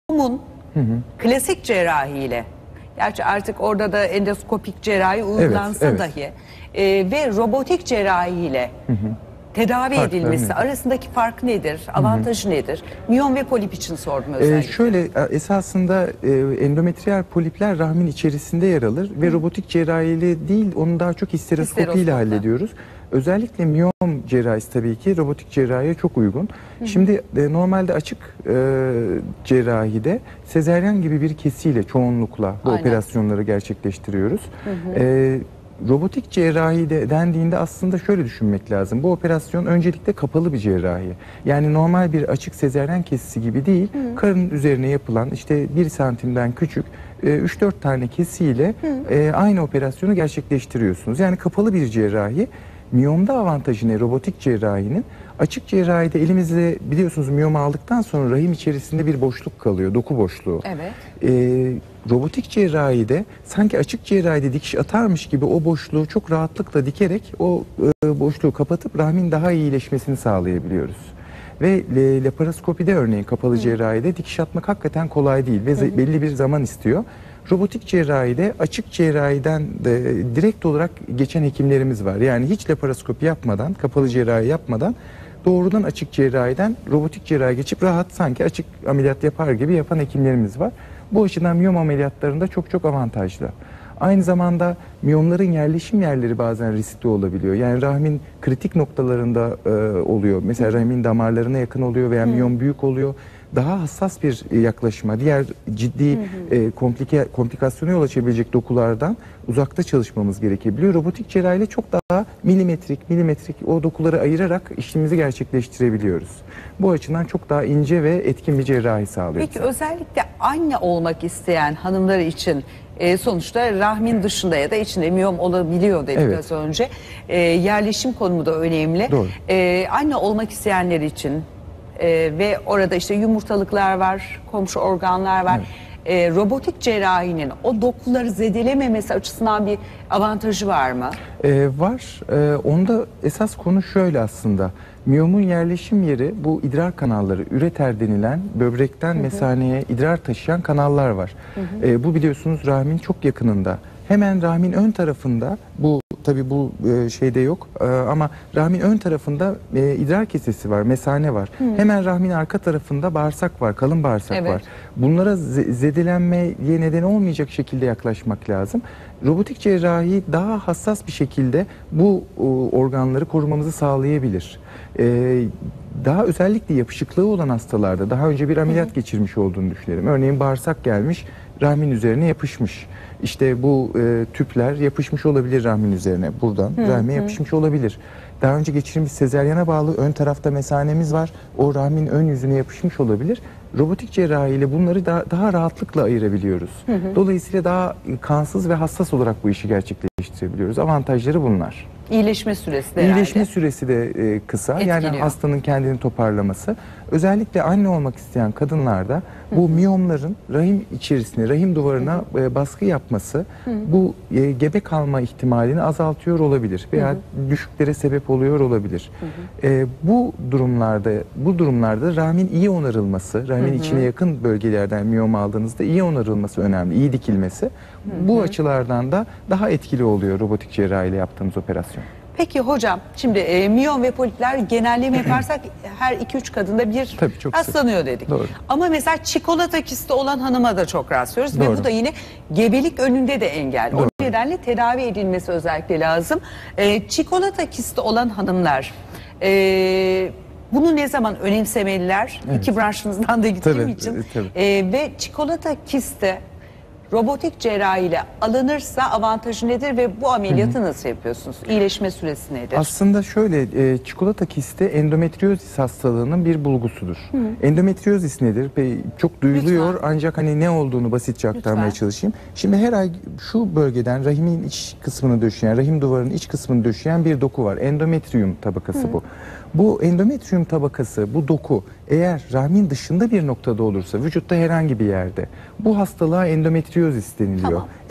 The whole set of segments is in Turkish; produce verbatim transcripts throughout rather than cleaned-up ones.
Miyom'un klasik cerrahiyle, gerçi artık orada da endoskopik cerrahi uygulansa Evet, evet. dahi e, ve robotik cerrahiyle hı hı. tedavi Farkları edilmesi nedir? arasındaki fark nedir? Avantajı hı hı. nedir? Miyom ve polip için sordum özellikle. Ee, şöyle esasında e, endometriyal polipler rahmin içerisinde yer alır ve hı. robotik cerrahiyle değil, onu daha çok histeroskopiyle hallediyoruz. Özellikle miyom cerrahisi tabii ki robotik cerrahiye çok uygun. Hı hı. Şimdi e, normalde açık e, cerrahide sezeryan gibi bir kesiyle çoğunlukla bu Aynen. operasyonları gerçekleştiriyoruz. Hı hı. E, Robotik cerrahi de dendiğinde aslında şöyle düşünmek lazım. Bu operasyon öncelikle kapalı bir cerrahi. Yani normal bir açık sezeryan kesisi gibi değil. Hı. Karın üzerine yapılan işte bir santimden küçük üç dört tane kesiyle e, aynı operasyonu gerçekleştiriyorsunuz. Yani kapalı bir cerrahi. Miyomda avantajı ne? Robotik cerrahinin açık cerrahide elimizde biliyorsunuz miyomu aldıktan sonra rahim içerisinde bir boşluk kalıyor. Doku boşluğu. Evet. Ee, robotik cerrahide sanki açık cerrahide dikiş atarmış gibi o boşluğu çok rahatlıkla dikerek o e, boşluğu kapatıp rahmin daha iyi iyileşmesini sağlayabiliyoruz. Ve e, laparoskopide örneğin kapalı Hı. cerrahide dikiş atmak hakikaten kolay değil ve Hı -hı. belli bir zaman istiyor. Robotik cerrahide açık cerrahiden de direkt olarak geçen hekimlerimiz var. Yani hiç laparoskopi yapmadan, kapalı cerrahi yapmadan doğrudan açık cerrahiden robotik cerrahi geçip rahat sanki açık ameliyat yapar gibi yapan hekimlerimiz var. Bu açıdan miyom ameliyatlarında çok çok avantajlı. Aynı zamanda miyomların yerleşim yerleri bazen riskli olabiliyor. Yani rahmin kritik noktalarında e, oluyor. Mesela rahmin damarlarına yakın oluyor veya miyom büyük oluyor. Daha hassas bir yaklaşıma, diğer ciddi hı hı. E, komplike, komplikasyona yol açabilecek dokulardan uzakta çalışmamız gerekebiliyor. Robotik cerrahiyle çok daha milimetrik, milimetrik o dokuları ayırarak işlemimizi gerçekleştirebiliyoruz. Bu açıdan çok daha ince ve etkin bir cerrahi sağlıyor. Peki özellikle anne olmak isteyen hanımlar için e, sonuçta rahmin dışında ya da içinde miyom olabiliyor dedik evet. az önce. E, yerleşim konumu da önemli. Doğru. E, anne olmak isteyenler için Ee, ve orada işte yumurtalıklar var, komşu organlar var. Evet. Ee, robotik cerrahinin o dokuları zedelememesi açısından bir avantajı var mı? Ee, var. Ee, onda esas konu şöyle aslında. Miyomun yerleşim yeri bu idrar kanalları, üreter denilen böbrekten hı hı. mesaneye idrar taşıyan kanallar var. Hı hı. Ee, bu biliyorsunuz rahmin çok yakınında. Hemen rahmin ön tarafında, bu tabi bu e, şeyde yok e, ama rahmin ön tarafında e, idrar kesesi var, mesane var. Hı. Hemen rahmin arka tarafında bağırsak var, kalın bağırsak evet. var. Bunlara zedelenmeye neden olmayacak şekilde yaklaşmak lazım. Robotik cerrahi daha hassas bir şekilde bu e, organları korumamızı sağlayabilir. E, daha özellikle yapışıklığı olan hastalarda daha önce bir ameliyat Hı. geçirmiş olduğunu düşünelim. Örneğin bağırsak gelmiş, rahmin üzerine yapışmış. İşte bu e, tüpler yapışmış olabilir rahmin üzerine. Buradan hı, rahme hı. yapışmış olabilir. Daha önce geçirilmiş sezeryana bağlı ön tarafta mesanemiz var. O rahmin ön yüzüne yapışmış olabilir. Robotik cerrahi ile bunları daha, daha rahatlıkla ayırabiliyoruz. Hı hı. Dolayısıyla daha kansız ve hassas olarak bu işi gerçekleştirebiliyoruz. Avantajları bunlar. İyileşme süresi de İyileşme herhalde. süresi de e, kısa. Etkiliyor. Yani hastanın kendini toparlaması. Özellikle anne olmak isteyen kadınlarda hı hı. bu miyomların rahim içerisine, rahim duvarına hı hı. E, baskı yapması hı hı. bu e, gebe kalma ihtimalini azaltıyor olabilir veya hı hı. düşüklere sebep oluyor olabilir. Hı hı. E, bu durumlarda bu durumlarda rahmin iyi onarılması, rahmin hı hı. içine yakın bölgelerden miyom aldığınızda iyi onarılması önemli, iyi dikilmesi. Hı hı. Bu açılardan da daha etkili oluyor robotik cerrahi ile yaptığımız operasyon. Peki hocam, şimdi e, miyom ve polipler genelleme yaparsak her iki üç kadında bir rastlanıyor dedik. Doğru. Ama mesela çikolata kisti olan hanıma da çok rastlıyoruz. Doğru. Ve bu da yine gebelik önünde de engel. Doğru. O nedenle tedavi edilmesi özellikle lazım. E, çikolata kisti olan hanımlar e, bunu ne zaman önemsemeliler? Evet. İki branşınızdan da gittiğim tabii, için. Tabii. E, ve çikolata kisti robotik cerrahi ile alınırsa avantajı nedir ve bu ameliyatı hı hı. nasıl yapıyorsunuz? İyileşme süresi nedir? Aslında şöyle, e, çikolata kisti endometriozis hastalığının bir bulgusudur. Hı hı. Endometriozis nedir? Çok duyuluyor Lütfen. Ancak hani ne olduğunu basitçe aktarmaya Lütfen. çalışayım. Şimdi her ay şu bölgeden rahimin iç kısmını döşeyen, rahim duvarının iç kısmını döşeyen bir doku var. Endometrium tabakası hı hı. bu. Bu endometrium tabakası, bu doku eğer rahmin dışında bir noktada olursa, vücutta herhangi bir yerde, bu hastalığa endometriozis deniliyor. Tamam.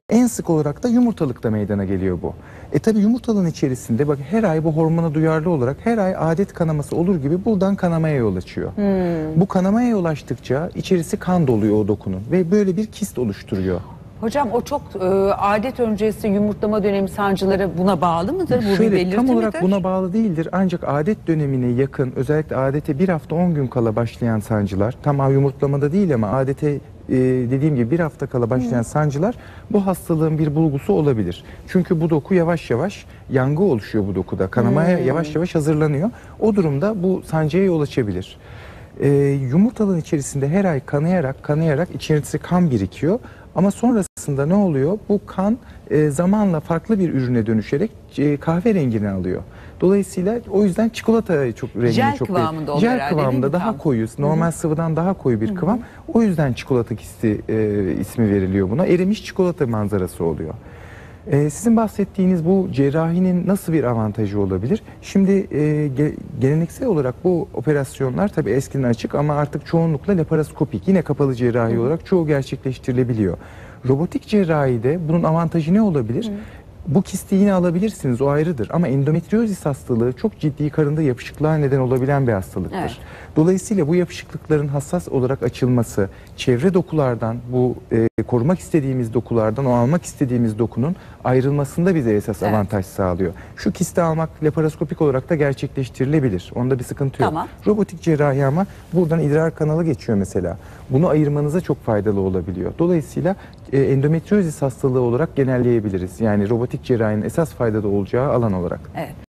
En sık olarak da yumurtalıkta meydana geliyor bu. E tabi yumurtalığın içerisinde bak her ay bu hormona duyarlı olarak her ay adet kanaması olur gibi buradan kanamaya yol açıyor. Hmm. Bu kanamaya yol açtıkça içerisi kan doluyor o dokunun ve böyle bir kist oluşturuyor. Hocam o çok e, adet öncesi yumurtlama dönemi sancıları buna bağlı mıdır? Bu Şöyle, bir belirti tam olarak midir? buna bağlı değildir ancak adet dönemine yakın, özellikle adete bir hafta on gün kala başlayan sancılar, tam yumurtlamada değil ama adete e, dediğim gibi bir hafta kala başlayan hmm. sancılar bu hastalığın bir bulgusu olabilir. Çünkü bu doku yavaş yavaş yangı oluşuyor bu dokuda, kanamaya hmm. yavaş yavaş hazırlanıyor. O durumda bu sancıya yol açabilir. E, yumurtalığın içerisinde her ay kanayarak kanayarak içerisi kan birikiyor. Ama sonrasında ne oluyor? Bu kan e, zamanla farklı bir ürüne dönüşerek e, kahverengini alıyor. Dolayısıyla o yüzden çikolata çok rengini Jel çok kıvamında oluyor Jel herhalde, kıvamında daha tam? koyu, normal Hı-hı. sıvıdan daha koyu bir Hı-hı. kıvam. O yüzden çikolata kisti e, ismi veriliyor buna. Erimiş çikolata manzarası oluyor. Ee, sizin bahsettiğiniz bu cerrahinin nasıl bir avantajı olabilir? Şimdi e, ge geleneksel olarak bu operasyonlar tabii eskiden açık ama artık çoğunlukla laparoskopik, yine kapalı cerrahi Hı. olarak çoğu gerçekleştirilebiliyor. Robotik cerrahide bunun avantajı ne olabilir? Hı. Bu kisti yine alabilirsiniz, o ayrıdır. Ama endometriozis hastalığı çok ciddi karında yapışıklığa neden olabilen bir hastalıktır. Evet. Dolayısıyla bu yapışıklıkların hassas olarak açılması, çevre dokulardan, bu e, korumak istediğimiz dokulardan, o almak istediğimiz dokunun ayrılmasında bize esas evet. avantaj sağlıyor. Şu kisti almak laparoskopik olarak da gerçekleştirilebilir. Onda bir sıkıntı yok. Tamam. Robotik cerrahi ama buradan idrar kanalı geçiyor mesela. Bunu ayırmanıza çok faydalı olabiliyor. Dolayısıyla e, endometriozis hastalığı olarak genelleyebiliriz. Yani robotik cerrahinin esas faydada olacağı alan olarak. Evet.